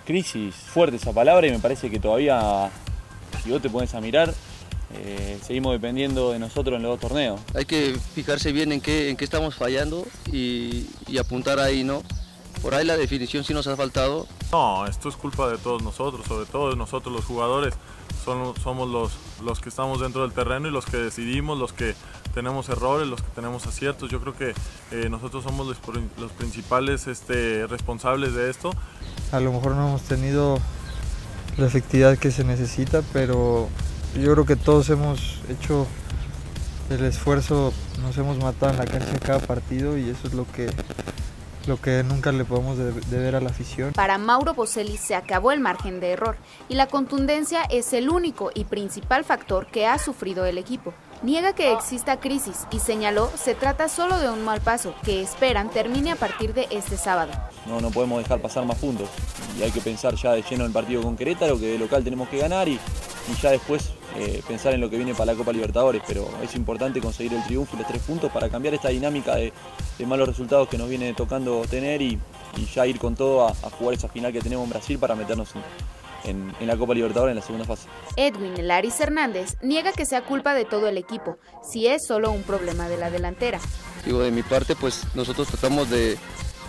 Crisis, fuerte esa palabra, y me parece que todavía, si vos te pones a mirar, seguimos dependiendo de nosotros en los dos torneos. Hay que fijarse bien en qué estamos fallando y apuntar ahí, ¿no? Por ahí la definición sí nos ha faltado. No, esto es culpa de todos nosotros, sobre todo de nosotros los jugadores. Somos los que estamos dentro del terreno y los que decidimos, los que tenemos errores, los que tenemos aciertos. Yo creo que nosotros somos los principales responsables de esto. A lo mejor no hemos tenido la efectividad que se necesita, pero yo creo que todos hemos hecho el esfuerzo, nos hemos matado en la cancha cada partido y eso es lo que nunca le podemos deber a la afición. Para Mauro Boselli se acabó el margen de error y la contundencia es el único y principal factor que ha sufrido el equipo. Niega que exista crisis y señaló se trata solo de un mal paso que esperan termine a partir de este sábado. No podemos dejar pasar más puntos y hay que pensar ya de lleno en el partido con Querétaro, que de local tenemos que ganar y ya después pensar en lo que viene para la Copa Libertadores, pero es importante conseguir el triunfo y los 3 puntos para cambiar esta dinámica de malos resultados que nos viene tocando tener y ya ir con todo a jugar esa final que tenemos en Brasil para meternos en la Copa Libertadores en la segunda fase. Edwin Laris Hernández niega que sea culpa de todo el equipo, si es solo un problema de la delantera. Digo, de mi parte, pues nosotros tratamos de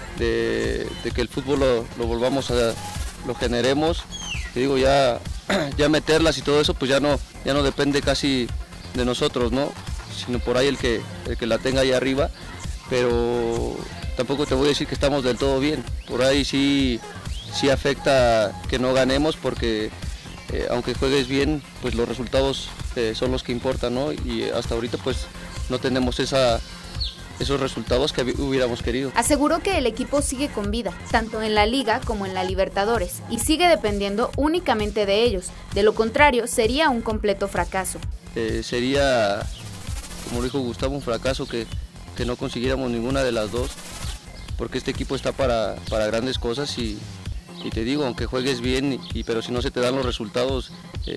que el fútbol lo generemos. Te digo, ya meterlas y todo eso, pues ya no depende casi de nosotros, ¿no? Sino por ahí el que la tenga ahí arriba, pero tampoco te voy a decir que estamos del todo bien. Por ahí sí afecta que no ganemos porque aunque juegues bien, pues los resultados son los que importan, ¿no? Y hasta ahorita pues no tenemos esos resultados que hubiéramos querido. Aseguró que el equipo sigue con vida, tanto en la Liga como en la Libertadores, y sigue dependiendo únicamente de ellos. De lo contrario, sería un completo fracaso. Sería, como dijo Gustavo, un fracaso que no consiguiéramos ninguna de las dos, porque este equipo está para grandes cosas y te digo, aunque juegues bien, pero si no se te dan los resultados,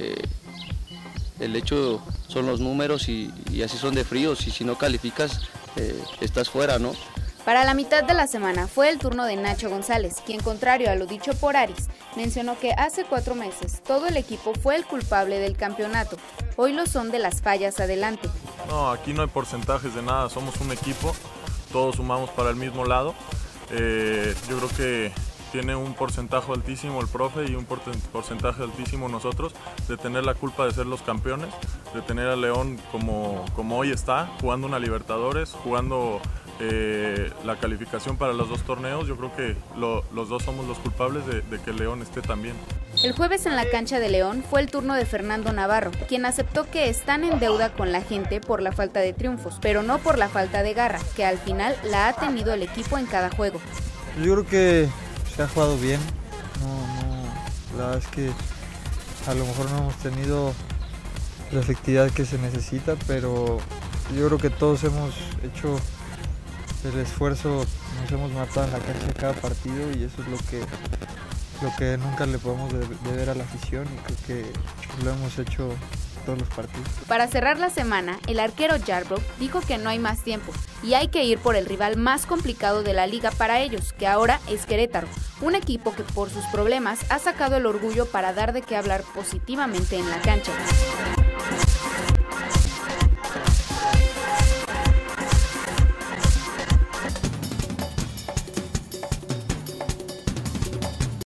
el hecho son los números y así son de fríos, y si no calificas, estás fuera, ¿no? Para la mitad de la semana fue el turno de Nacho González, quien, contrario a lo dicho por Aris, mencionó que hace 4 meses todo el equipo fue el culpable del campeonato. Hoy lo son de las fallas adelante. No, aquí no hay porcentajes de nada, somos un equipo, todos sumamos para el mismo lado. Yo creo que tiene un porcentaje altísimo el profe y un porcentaje altísimo nosotros de tener la culpa de ser los campeones, de tener a León como hoy está, jugando una Libertadores, jugando la calificación para los 2 torneos. Yo creo que los dos somos los culpables de que León esté tan bien. El jueves en la cancha de León fue el turno de Fernando Navarro, quien aceptó que están en deuda con la gente por la falta de triunfos, pero no por la falta de garra, que al final la ha tenido el equipo en cada juego. Yo creo que se ha jugado bien, la verdad es que a lo mejor no hemos tenido la efectividad que se necesita, pero yo creo que todos hemos hecho el esfuerzo, nos hemos matado en la cancha cada partido y eso es lo que nunca le podemos deber a la afición y creo que lo hemos hecho todos los partidos. Para cerrar la semana, el arquero Yarbrough dijo que no hay más tiempo y hay que ir por el rival más complicado de la liga para ellos, que ahora es Querétaro, un equipo que por sus problemas ha sacado el orgullo para dar de qué hablar positivamente en la cancha.